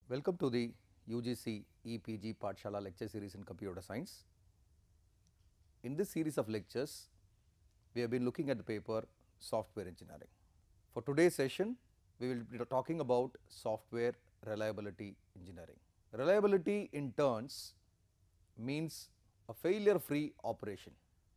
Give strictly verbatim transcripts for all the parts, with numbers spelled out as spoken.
Welcome to the U G C E P G Pathshala lecture series in computer science. In this series of lectures, we have been looking at the paper software engineering. For today's session, we will be talking about software reliability engineering. Reliability in turns means a failure free operation.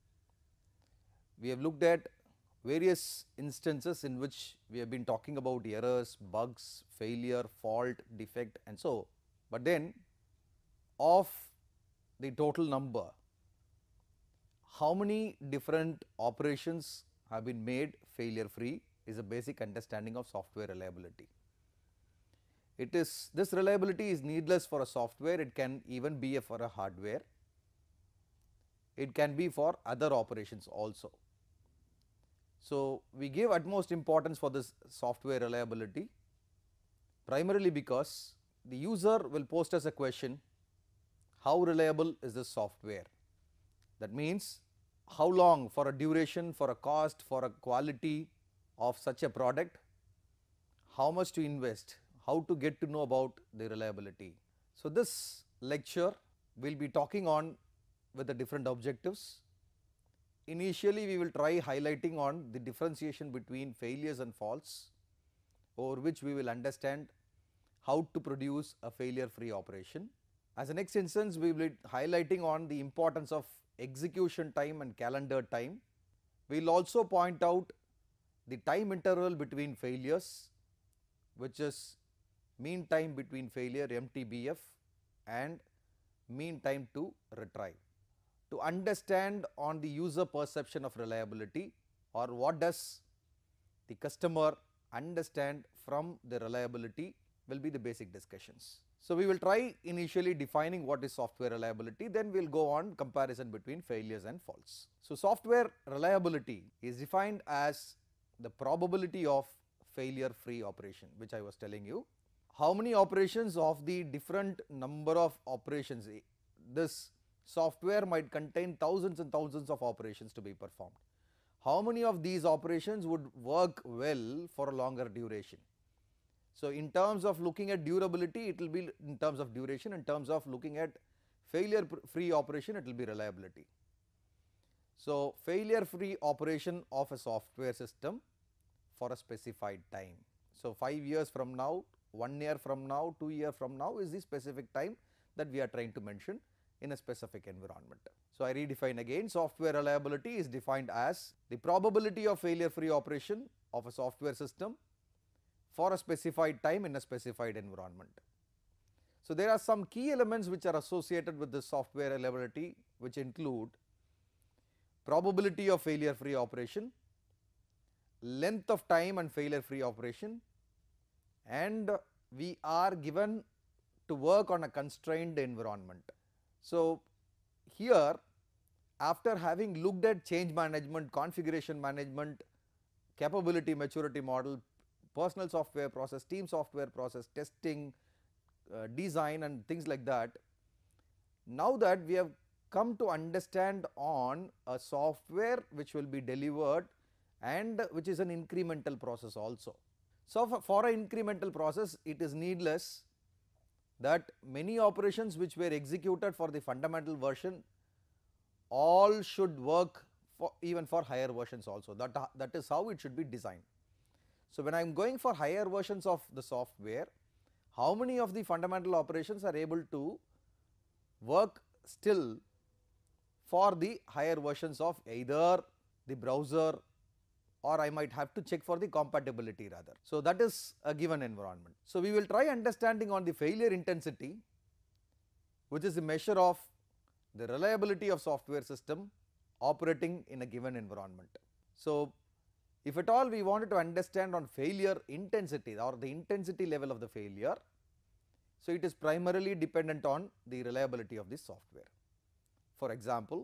We have looked at various instances in which we have been talking about errors, bugs, failure, fault, defect and so, but then of the total number, how many different operations have been made failure free is a basic understanding of software reliability. It is this reliability is needless for a software, it can even be a, for a hardware, it can be for other operations also. So, we give utmost importance for this software reliability primarily because the user will post us a question, how reliable is this software? That means, how long for a duration, for a cost, for a quality of such a product, how much to invest, how to get to know about the reliability. So, this lecture we will be talking on with the different objectives. Initially, we will try highlighting on the differentiation between failures and faults, over which we will understand how to produce a failure free operation. As a next instance, we will be highlighting on the importance of execution time and calendar time. We will also point out the time interval between failures, which is mean time between failure M T B F and mean time to retrieve. To understand on the user perception of reliability, or what does the customer understand from the reliability will be the basic discussions. So, we will try initially defining what is software reliability, then we will go on comparison between failures and faults. So, software reliability is defined as the probability of failure free operation, which I was telling you. How many operations of the different number of operations, this software might contain thousands and thousands of operations to be performed. How many of these operations would work well for a longer duration? So, in terms of looking at durability, it will be in terms of duration, in terms of looking at failure free operation, it will be reliability. So, failure free operation of a software system for a specified time. So, five years from now, one year from now, two years from now is the specific time that we are trying to mention in a specific environment. So, I redefine again, software reliability is defined as the probability of failure free operation of a software system for a specified time in a specified environment. So, there are some key elements which are associated with this software reliability, which include probability of failure free operation, length of time and failure free operation, and we are given to work on a constrained environment. So, here after having looked at change management, configuration management, capability maturity model, personal software process, team software process, testing, uh, design and things like that, now that we have come to understand on a software which will be delivered and which is an incremental process also. So, for, for an incremental process, it is needless that many operations which were executed for the fundamental version all should work for even for higher versions also, that, that is how it should be designed. So, when I am going for higher versions of the software, how many of the fundamental operations are able to work still for the higher versions of either the browser, or I might have to check for the compatibility rather. So, that is a given environment. So, we will try understanding on the failure intensity, which is a measure of the reliability of software system operating in a given environment. So, if at all we wanted to understand on failure intensity or the intensity level of the failure, so it is primarily dependent on the reliability of the software. For example,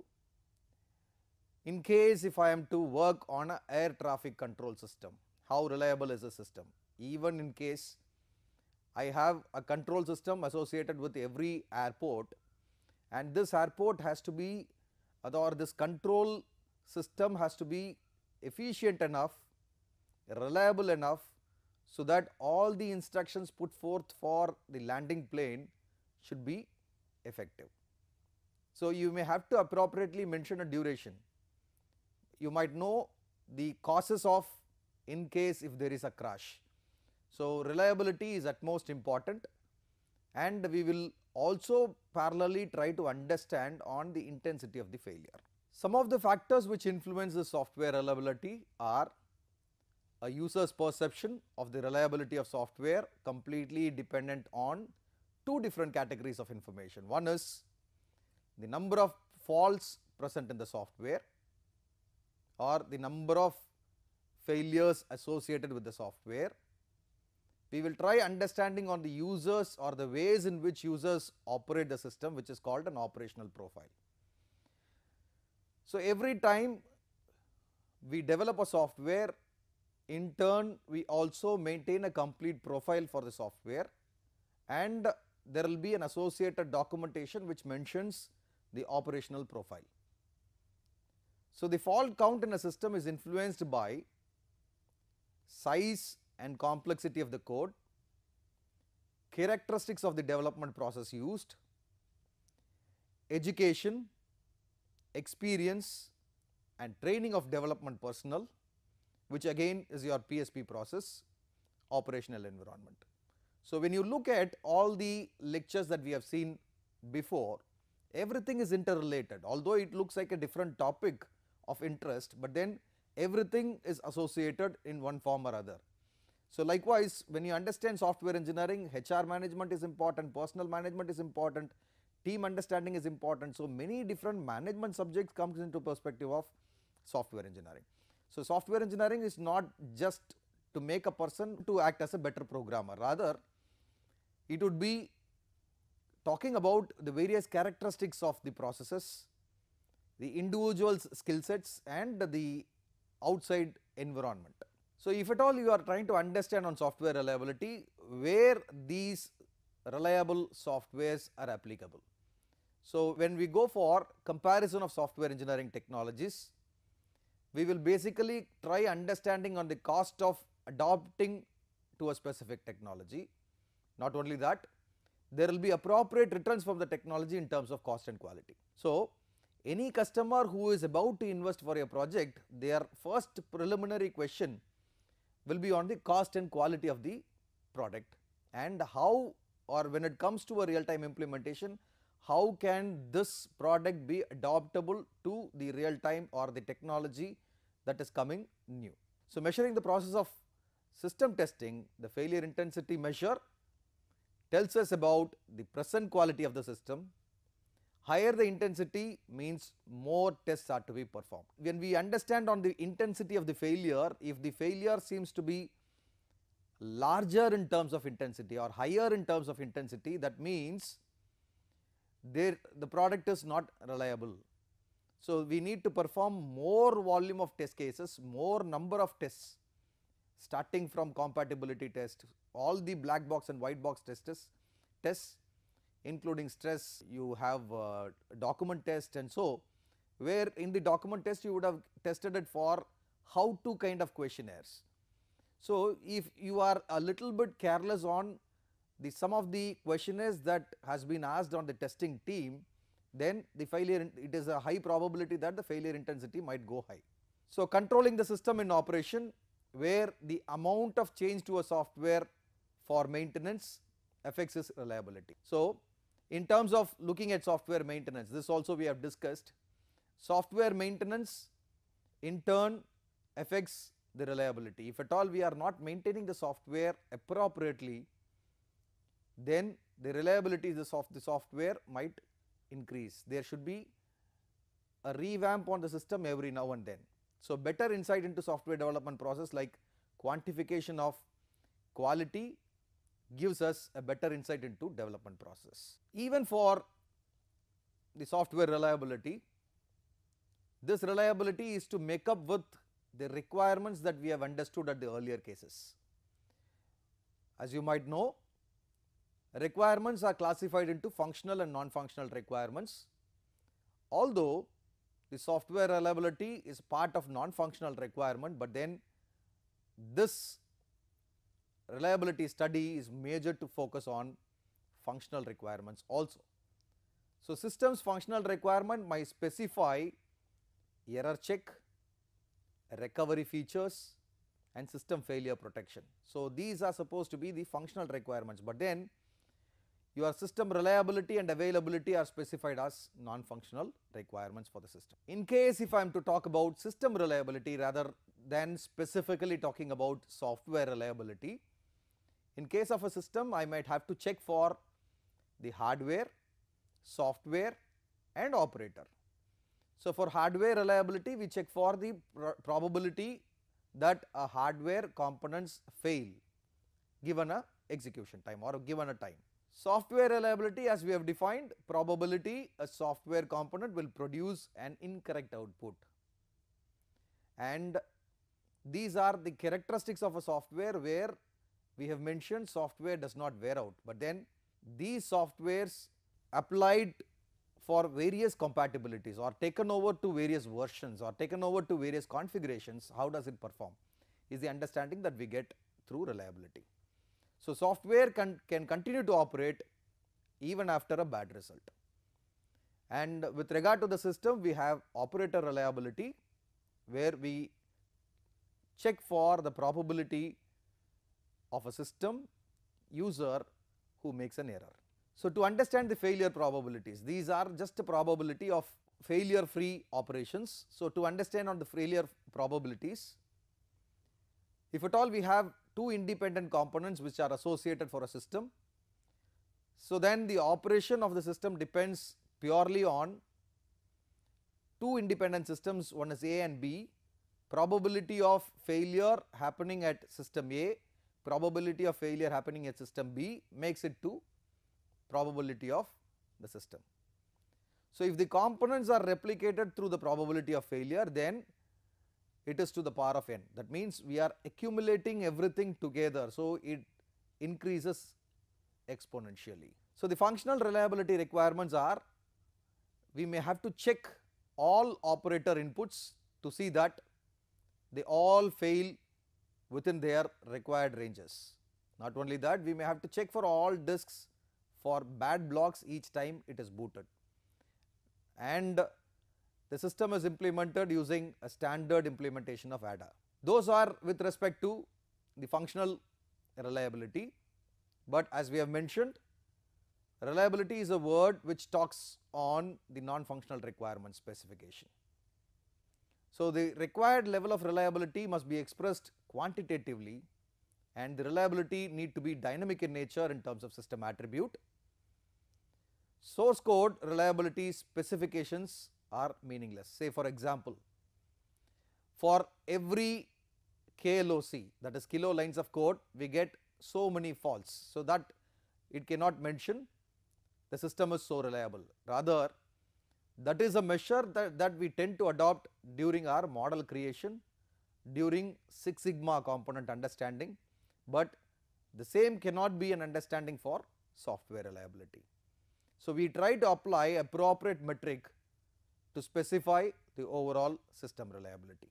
in case if I am to work on a air traffic control system, how reliable is the system? Even in case I have a control system associated with every airport, and this airport has to be, or this control system has to be efficient enough, reliable enough so that all the instructions put forth for the landing plane should be effective. So, you may have to appropriately mention a duration. You might know the causes of in case if there is a crash. So, reliability is at most important, and we will also parallelly try to understand on the intensity of the failure. Some of the factors which influence the software reliability are a user's perception of the reliability of software completely dependent on two different categories of information. One is the number of faults present in the software or the number of failures associated with the software. We will try understanding on the users or the ways in which users operate the system, which is called an operational profile. So, every time we develop a software, in turn we also maintain a complete profile for the software, and there will be an associated documentation which mentions the operational profile. So, the fault count in a system is influenced by size and complexity of the code, characteristics of the development process used, education, experience and training of development personnel, which again is your P S P process, operational environment. So, when you look at all the lectures that we have seen before, everything is interrelated, although it looks like a different topic of interest, but then everything is associated in one form or other. So, likewise, when you understand software engineering, H R management is important, personal management is important, team understanding is important. So, many different management subjects comes into perspective of software engineering. So, software engineering is not just to make a person to act as a better programmer, rather it would be talking about the various characteristics of the processes, the individual's skill sets and the outside environment. So, if at all you are trying to understand on software reliability where these reliable softwares are applicable. So, when we go for comparison of software engineering technologies, we will basically try understanding on the cost of adopting to a specific technology. Not only that, there will be appropriate returns from the technology in terms of cost and quality. So, any customer who is about to invest for a project, their first preliminary question will be on the cost and quality of the product, and how, or when it comes to a real time implementation, how can this product be adoptable to the real time or the technology that is coming new. So, measuring the process of system testing, the failure intensity measure tells us about the present quality of the system. Higher the intensity means more tests are to be performed. When we understand on the intensity of the failure, if the failure seems to be larger in terms of intensity or higher in terms of intensity, that means there the product is not reliable. So, we need to perform more volume of test cases, more number of tests, starting from compatibility test, all the black box and white box tests, tests including stress, you have uh, document test, and so where in the document test you would have tested it for how to kind of questionnaires. So, if you are a little bit careless on the some of the questionnaires that has been asked on the testing team, then the failure, it is a high probability that the failure intensity might go high. So, controlling the system in operation, where the amount of change to a software for maintenance affects its reliability. So, in terms of looking at software maintenance, this also we have discussed. Software maintenance in turn affects the reliability. If at all we are not maintaining the software appropriately, then the reliability of the, soft, the software might increase. There should be a revamp on the system every now and then. So, better insight into software development process like quantification of quality gives us a better insight into development process. Even for the software reliability, this reliability is to make up with the requirements that we have understood at the earlier cases. As you might know, requirements are classified into functional and non-functional requirements. Although the software reliability is part of non-functional requirement, but then this reliability study is major to focus on functional requirements also. So, system's functional requirement might specify error check, recovery features and system failure protection. So, these are supposed to be the functional requirements, but then your system reliability and availability are specified as non-functional requirements for the system. In case if I am to talk about system reliability rather than specifically talking about software reliability, in case of a system I might have to check for the hardware, software and operator. So, for hardware reliability we check for the pr probability that a hardware components fail given a execution time or given a time. Software reliability, as we have defined, probability a software component will produce an incorrect output, and these are the characteristics of a software where we have mentioned software does not wear out, but then these softwares applied for various compatibilities or taken over to various versions or taken over to various configurations, how does it perform is the understanding that we get through reliability. So, software can, can continue to operate even after a bad result, and with regard to the system we have operator reliability where we check for the probability of a system user who makes an error. So, to understand the failure probabilities, these are just a probability of failure free operations. So, to understand on the failure probabilities, if at all we have two independent components which are associated for a system, so then the operation of the system depends purely on two independent systems, one is A and B, probability of failure happening at system A, probability of failure happening at system B makes it to probability of the system. So, if the components are replicated through the probability of failure, then it is to the power of n, that means we are accumulating everything together. So, it increases exponentially. So, the functional reliability requirements are we may have to check all operator inputs to see that they all fail within their required ranges. Not only that, we may have to check for all disks for bad blocks each time it is booted, and the system is implemented using a standard implementation of A D A. Those are with respect to the functional reliability, but as we have mentioned, reliability is a word which talks on the non-functional requirement specification. So, the required level of reliability must be expressed quantitatively, and the reliability need to be dynamic in nature in terms of system attribute. Source code reliability specifications are meaningless. Say for example, for every K L O C, that is kilo lines of code, we get so many faults. So, that it cannot mention the system is so reliable, rather that is a measure that, that we tend to adopt during our model creation, during Six Sigma component understanding, but the same cannot be an understanding for software reliability. So, we try to apply appropriate metric to specify the overall system reliability.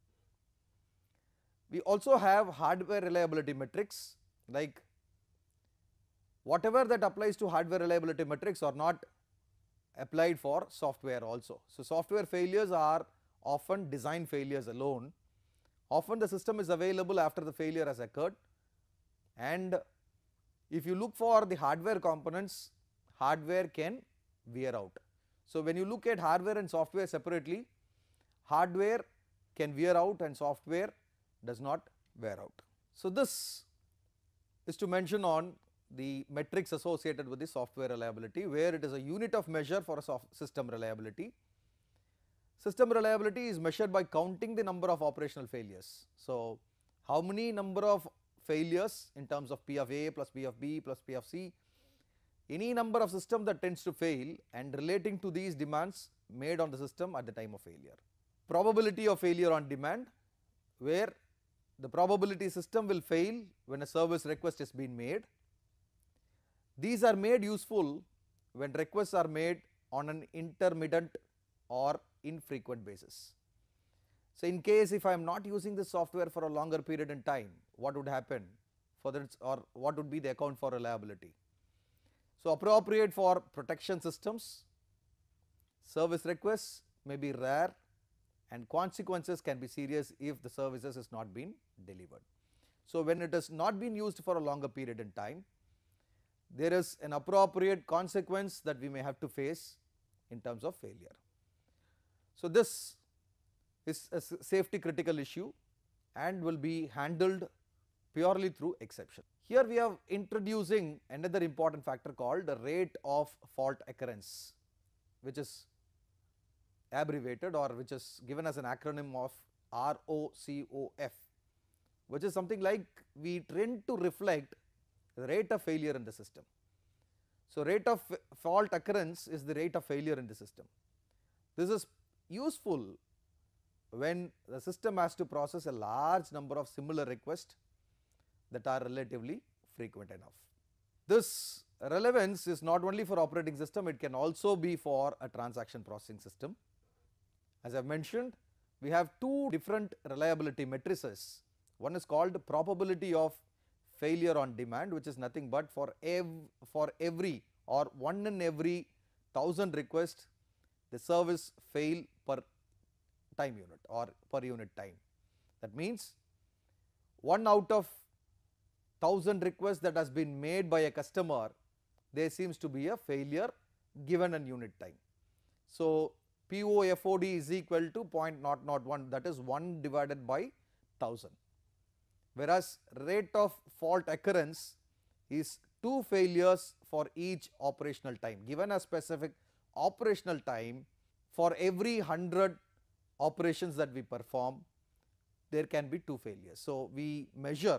We also have hardware reliability metrics, like whatever that applies to hardware reliability metrics are not applied for software also. So, software failures are often design failures alone. Often the system is available after the failure has occurred, and if you look for the hardware components, hardware can wear out. So, when you look at hardware and software separately, hardware can wear out and software does not wear out. So, this is to mention on the metrics associated with the software reliability, where it is a unit of measure for a soft system reliability. System reliability is measured by counting the number of operational failures. So, how many number of failures in terms of P of A plus P of B plus P of C, any number of system that tends to fail and relating to these demands made on the system at the time of failure. Probability of failure on demand, where the probability system will fail when a service request is being made. These are made useful when requests are made on an intermittent or infrequent basis. So, in case if I am not using the software for a longer period in time, what would happen? for that, or what would be the account for reliability. So, appropriate for protection systems, service requests may be rare and consequences can be serious if the services has not been delivered. So, when it has not been used for a longer period in time, there is an appropriate consequence that we may have to face in terms of failure. So, this is a safety critical issue and will be handled purely through exception. Here we are introducing another important factor called the rate of fault occurrence, which is abbreviated or which is given as an acronym of R O C O F, which is something like we tend to reflect the rate of failure in the system. So, rate of fault occurrence is the rate of failure in the system. This is useful when the system has to process a large number of similar requests that are relatively frequent enough. This relevance is not only for operating system, it can also be for a transaction processing system. As I have mentioned, we have two different reliability matrices. One is called probability of failure on demand, which is nothing but for ev for every or one in every thousand requests the service fail per time unit or per unit time. That means one out of thousand requests that has been made by a customer, there seems to be a failure given a unit time. So, P O F O D is equal to zero point zero zero one, that is one divided by one thousand, whereas rate of fault occurrence is two failures for each operational time. Given a specific operational time, for every one hundred operations that we perform, there can be two failures. So, we measure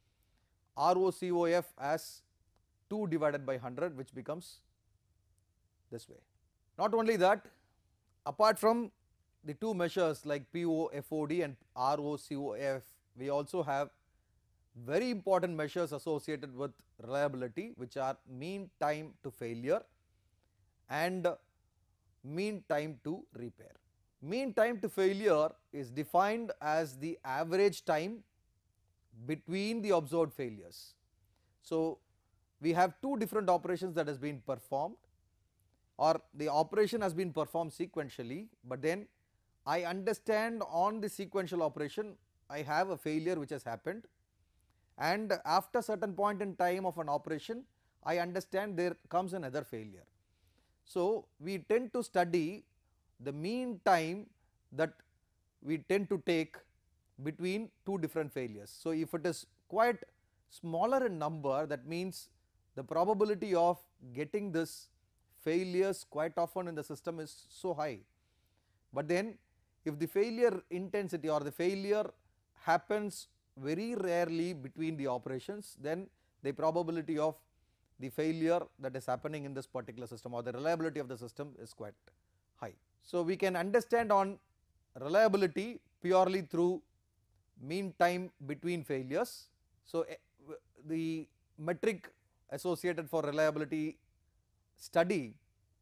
R O C O F as two divided by one hundred, which becomes this way. Not only that, apart from the two measures like P O F O D and R O C O F, we also have very important measures associated with reliability, which are mean time to failure and mean time to repair. Mean time to failure is defined as the average time between the observed failures. So, we have two different operations that has been performed, or the operation has been performed sequentially, but then I understand on the sequential operation I have a failure which has happened, and after certain point in time of an operation I understand there comes another failure. So, we tend to study the mean time that we tend to take between two different failures. So, if it is quite smaller in number, that means the probability of getting this failures quite often in the system is so high. But then if the failure intensity or the failure happens very rarely between the operations, then the probability of the failure that is happening in this particular system or the reliability of the system is quite high. So, we can understand on reliability purely through mean time between failures. So, the metric associated for reliability study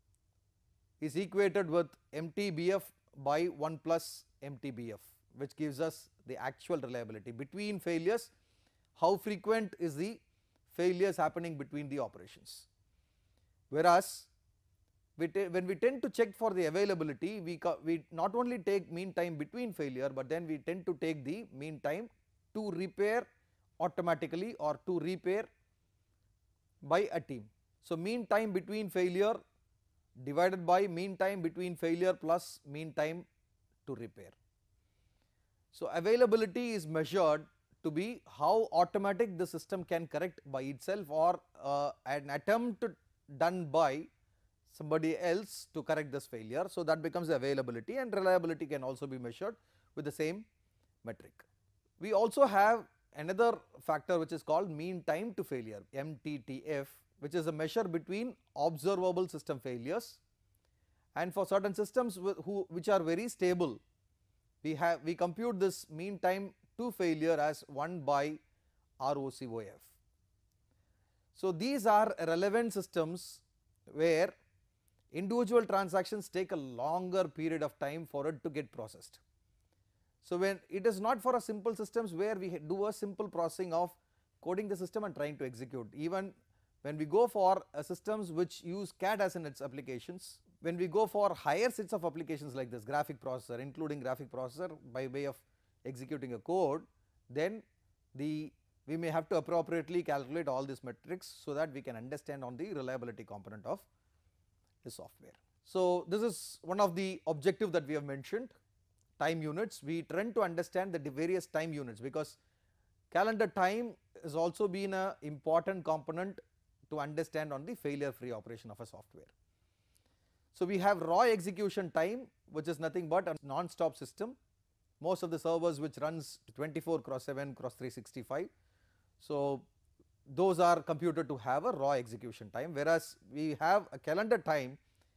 is equated with M T B F by one plus M T B F, which gives us the actual reliability between failures, how frequent is the failures happening between the operations. Whereas, we when we tend to check for the availability, we, we not only take mean time between failure, but then we tend to take the mean time to repair automatically or to repair by a team. So, mean time between failure divided by mean time between failure plus mean time to repair. So, availability is measured to be how automatic the system can correct by itself or uh, an attempt done by somebody else to correct this failure. So, that becomes availability, and reliability can also be measured with the same metric. We also have another factor which is called mean time to failure, M T T F, which is a measure between observable system failures, and for certain systems who, which are very stable, we have we compute this mean time to failure as one by R O C O F. So, these are relevant systems where individual transactions take a longer period of time for it to get processed. So, when it is not for a simple systems where we do a simple processing of coding the system and trying to execute. Even when we go for uh, systems which use C A D as in its applications, when we go for higher sets of applications like this graphic processor, including graphic processor by way of executing a code, then the we may have to appropriately calculate all these metrics so that we can understand on the reliability component of the software. So, this is one of the objective that we have mentioned, time units. We tend to understand the various time units, because calendar time has also been an important component to understand on the failure free operation of a software. So, we have raw execution time, which is nothing but a non-stop system. Most of the servers which runs twenty-four cross seven cross three sixty-five. So, those are computed to have a raw execution time, whereas we have a calendar time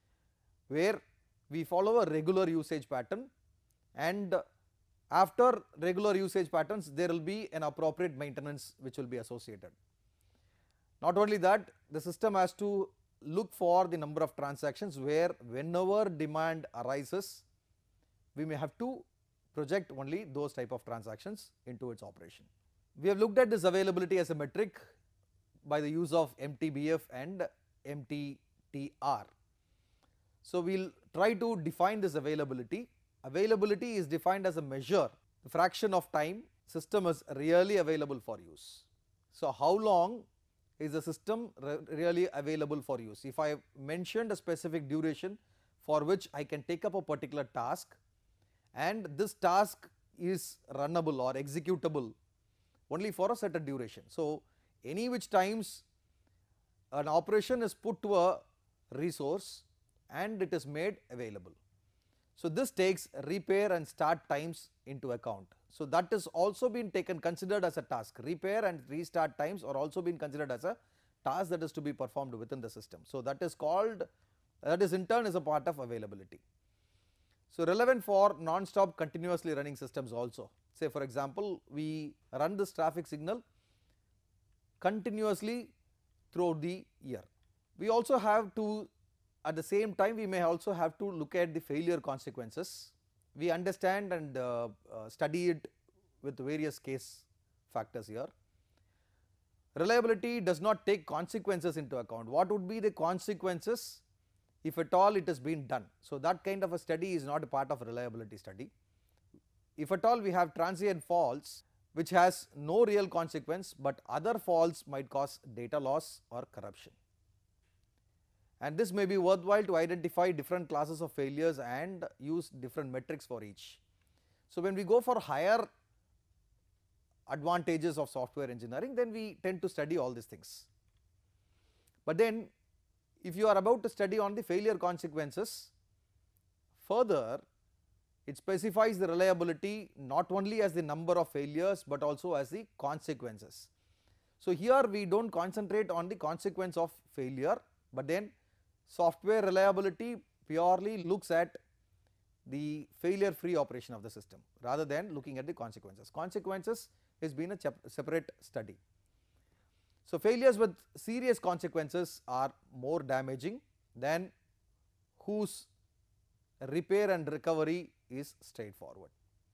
where we follow a regular usage pattern, and after regular usage patterns there will be an appropriate maintenance which will be associated. Not only that, the system has to look for the number of transactions where whenever demand arises, we may have to project only those type of transactions into its operation. We have looked at this availability as a metric by the use of M T B F and M T T R. So, we will try to define this availability. Availability is defined as a measure, the fraction of time system is really available for use. So, how long is the system re really available for use? If I mentioned a specific duration for which I can take up a particular task, and this task is runnable or executable only for a certain duration. So, any which times an operation is put to a resource and it is made available. So, this takes repair and start times into account. So, that is also been taken considered as a task. Repair and restart times are also been considered as a task that is to be performed within the system. So, that is called, that is in turn is a part of availability. So, relevant for non-stop continuously running systems also. Say for example, we run this traffic signal continuously throughout the year. We also have to, at the same time we may also have to look at the failure consequences. We understand and uh, uh, study it with various case factors here. Reliability does not take consequences into account. What would be the consequences if at all it has been done? So, that kind of a study is not a part of reliability study. If at all we have transient faults which has no real consequence, but other faults might cause data loss or corruption, and this may be worthwhile to identify different classes of failures and use different metrics for each. So, when we go for higher advantages of software engineering, then we tend to study all these things. But then if you are about to study on the failure consequences, further it specifies the reliability not only as the number of failures, but also as the consequences. So, here we do not concentrate on the consequence of failure, but then software reliability purely looks at the failure free operation of the system rather than looking at the consequences. Consequences has been a separate study. So, failures with serious consequences are more damaging than whose repair and recovery is straightforward.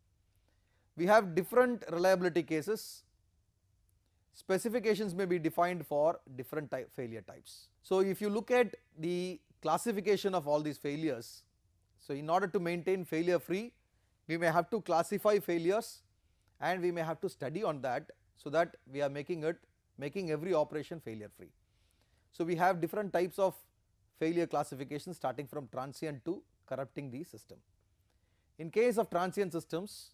We have different reliability cases. Specifications may be defined for different type failure types. So, if you look at the classification of all these failures, so in order to maintain failure free, we may have to classify failures and we may have to study on that, so that we are making it making every operation failure free. So, we have different types of failure classification starting from transient to corrupting the system. In case of transient systems,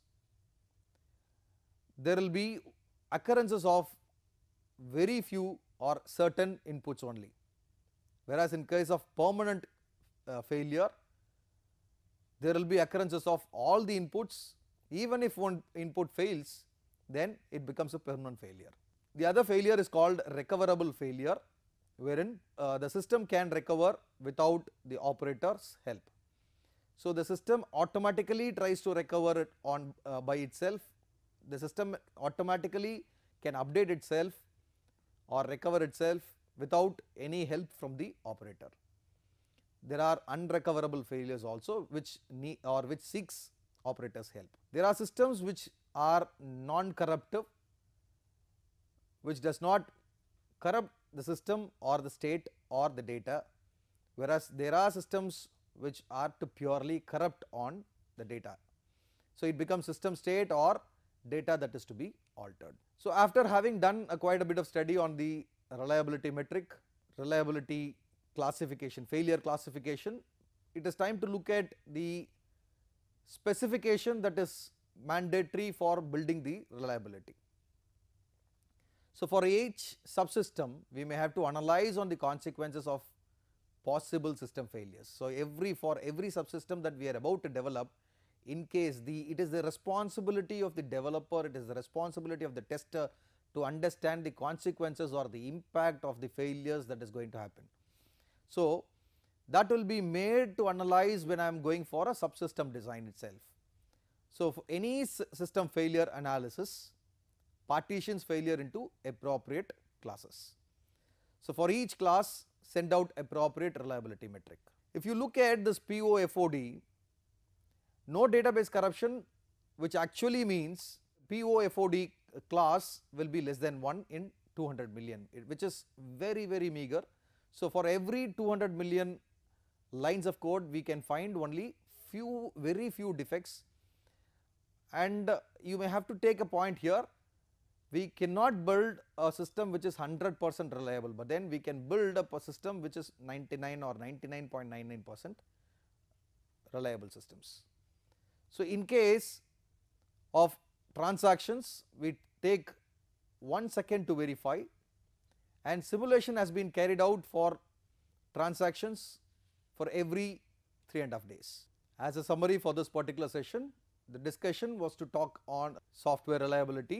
there will be occurrences of very few or certain inputs only, whereas in case of permanent uh, failure, there will be occurrences of all the inputs. Even if one input fails, then it becomes a permanent failure. The other failure is called recoverable failure, wherein uh, the system can recover without the operator's help. So, the system automatically tries to recover it on uh, by itself. The system automatically can update itself or recover itself without any help from the operator. There are unrecoverable failures also which need or which seeks operators help. There are systems which are non-corruptive, which does not corrupt the system or the state or the data, whereas there are systems which are to purely corrupt on the data. So, it becomes system state or data that is to be altered. So, after having done a quite a bit of study on the reliability metric, reliability classification, failure classification, it is time to look at the specification that is mandatory for building the reliability. So, for each subsystem we may have to analyze on the consequences of possible system failures. So, every for every subsystem that we are about to develop, in case the it is the responsibility of the developer, it is the responsibility of the tester to understand the consequences or the impact of the failures that is going to happen. So, that will be made to analyze when I am going for a subsystem design itself. So, for any system failure analysis, partitions failure into appropriate classes. So, for each class send out appropriate reliability metric. If you look at this P O F O D, no database corruption, which actually means P O F O D class will be less than one in two hundred million, which is very very meager. So, for every two hundred million lines of code we can find only few very few defects, and you may have to take a point here. We cannot build a system which is one hundred percent reliable, but then we can build up a system which is ninety-nine or ninety-nine point nine nine percent reliable systems. So, in case of transactions we take one second to verify, and simulation has been carried out for transactions for every three and a half days. As a summary for this particular session, the discussion was to talk on software reliability,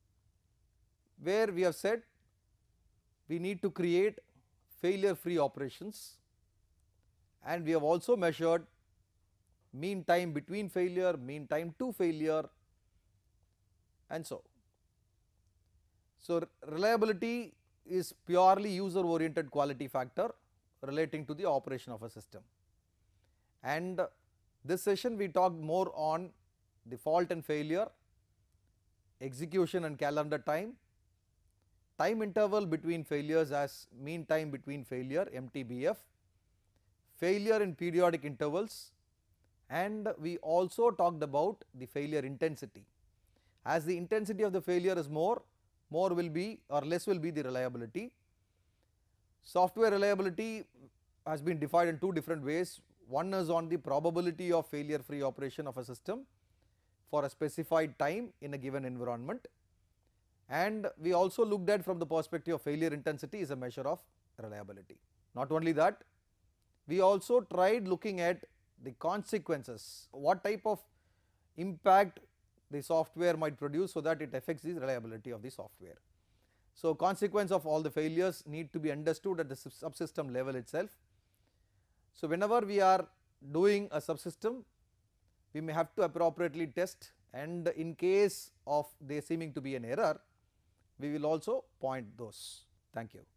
where we have said we need to create failure free operations, and we have also measured mean time between failure, mean time to failure, and so. So, reliability is purely user oriented quality factor relating to the operation of a system, and this session we talked more on the fault and failure, execution and calendar time, time interval between failures as mean time between failure M T B F, failure in periodic intervals, and we also talked about the failure intensity. As the intensity of the failure is more, more will be or less will be the reliability. Software reliability has been defined in two different ways. One is on the probability of failure free operation of a system for a specified time in a given environment, and we also looked at from the perspective of failure intensity is a measure of reliability. Not only that, we also tried looking at the consequences, what type of impact the software might produce, so that it affects the reliability of the software. So, consequence of all the failures need to be understood at the subsystem level itself. So, whenever we are doing a subsystem, we may have to appropriately test, and in case of there seeming to be an error, we will also point those. Thank you.